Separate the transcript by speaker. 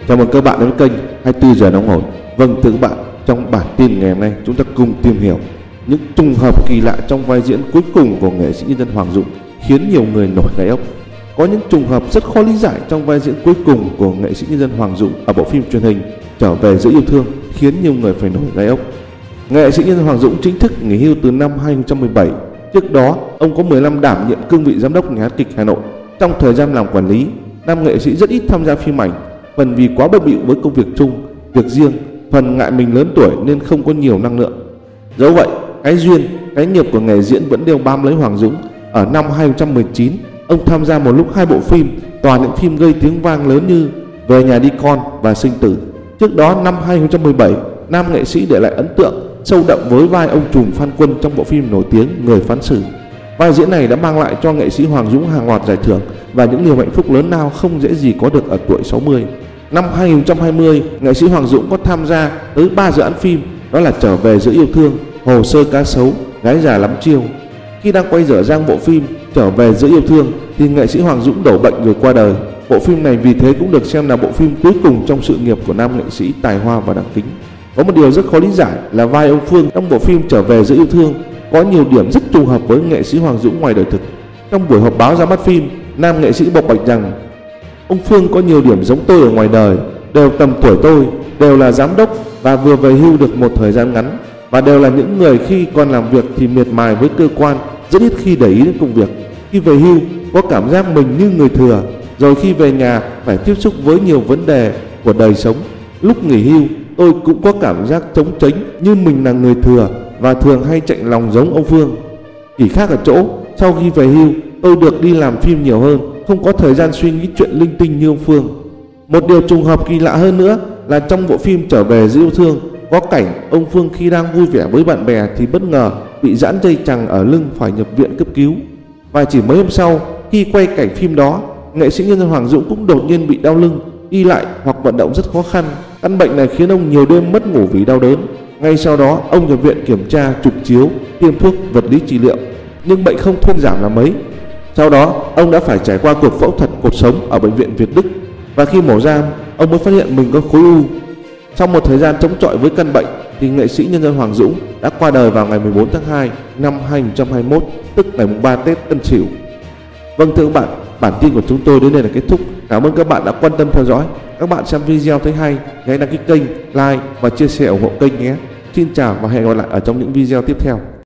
Speaker 1: Chào mừng các bạn đến với kênh 24 giờ nóng hổi. Vâng thưa các bạn, trong bản tin ngày hôm nay chúng ta cùng tìm hiểu những trùng hợp kỳ lạ trong vai diễn cuối cùng của nghệ sĩ nhân dân Hoàng Dũng khiến nhiều người nổi gai ốc. Có những trùng hợp rất khó lý giải trong vai diễn cuối cùng của nghệ sĩ nhân dân Hoàng Dũng ở bộ phim truyền hình Trở về giữa yêu thương khiến nhiều người phải nổi gai ốc. Nghệ sĩ nhân dân Hoàng Dũng chính thức nghỉ hưu từ năm 2017. Trước đó, ông có 10 năm đảm nhiệm cương vị giám đốc Nhà hát kịch Hà Nội. Trong thời gian làm quản lý, nam nghệ sĩ rất ít tham gia phim ảnh, phần vì quá bận bịu với công việc chung, việc riêng, phần ngại mình lớn tuổi nên không có nhiều năng lượng. Dẫu vậy, cái duyên, cái nghiệp của nghề diễn vẫn đeo bám lấy Hoàng Dũng. Ở năm 2019, ông tham gia một lúc 2 bộ phim, toàn những phim gây tiếng vang lớn như Về nhà đi con và Sinh tử. Trước đó năm 2017, nam nghệ sĩ để lại ấn tượng sâu đậm với vai ông trùm Phan Quân trong bộ phim nổi tiếng Người phán xử. Vai diễn này đã mang lại cho nghệ sĩ Hoàng Dũng hàng loạt giải thưởng và những niềm hạnh phúc lớn lao không dễ gì có được ở tuổi 60. Năm 2020, nghệ sĩ Hoàng Dũng có tham gia tới 3 dự án phim, đó là Trở về giữa yêu thương, Hồ sơ cá sấu, Gái già lắm chiêu. Khi đang quay dở dang bộ phim Trở về giữa yêu thương thì nghệ sĩ Hoàng Dũng đổ bệnh rồi qua đời. Bộ phim này vì thế cũng được xem là bộ phim cuối cùng trong sự nghiệp của nam nghệ sĩ tài hoa và đáng kính. Có một điều rất khó lý giải là vai ông Phương trong bộ phim Trở về giữa yêu thương có nhiều điểm rất trùng hợp với nghệ sĩ Hoàng Dũng ngoài đời thực. Trong buổi họp báo ra mắt phim, nam nghệ sĩ bộc bạch rằng ông Phương có nhiều điểm giống tôi ở ngoài đời, đều tầm tuổi tôi, đều là giám đốc và vừa về hưu được một thời gian ngắn, và đều là những người khi còn làm việc thì miệt mài với cơ quan, rất ít khi để ý đến công việc. Khi về hưu có cảm giác mình như người thừa, rồi khi về nhà phải tiếp xúc với nhiều vấn đề của đời sống. Lúc nghỉ hưu tôi cũng có cảm giác trống tránh như mình là người thừa và thường hay chạy lòng giống ông Phương. Chỉ khác ở chỗ sau khi về hưu tôi được đi làm phim nhiều hơn, không có thời gian suy nghĩ chuyện linh tinh như ông Phương. Một điều trùng hợp kỳ lạ hơn nữa là trong bộ phim Trở về giữa yêu thương có cảnh ông Phương khi đang vui vẻ với bạn bè thì bất ngờ bị giãn dây chằng ở lưng phải nhập viện cấp cứu. Và chỉ mấy hôm sau khi quay cảnh phim đó, nghệ sĩ nhân dân Hoàng Dũng cũng đột nhiên bị đau lưng, đi lại hoặc vận động rất khó khăn. Căn bệnh này khiến ông nhiều đêm mất ngủ vì đau đớn. Ngay sau đó ông nhập viện kiểm tra, chụp chiếu, tiêm thuốc vật lý trị liệu, nhưng bệnh không thuyên giảm là mấy. Sau đó ông đã phải trải qua cuộc phẫu thuật cột sống ở bệnh viện Việt Đức, và khi mổ ra ông mới phát hiện mình có khối u. Sau một thời gian chống chọi với căn bệnh thì nghệ sĩ nhân dân Hoàng Dũng đã qua đời vào ngày 14 tháng 2 năm 2021, tức ngày 3 Tết Tân Sửu. Vâng thưa các bạn, bản tin của chúng tôi đến đây là kết thúc. Cảm ơn các bạn đã quan tâm theo dõi. Các bạn xem video thấy hay, hãy đăng ký kênh, like và chia sẻ ủng hộ kênh nhé. Xin chào và hẹn gặp lại ở trong những video tiếp theo.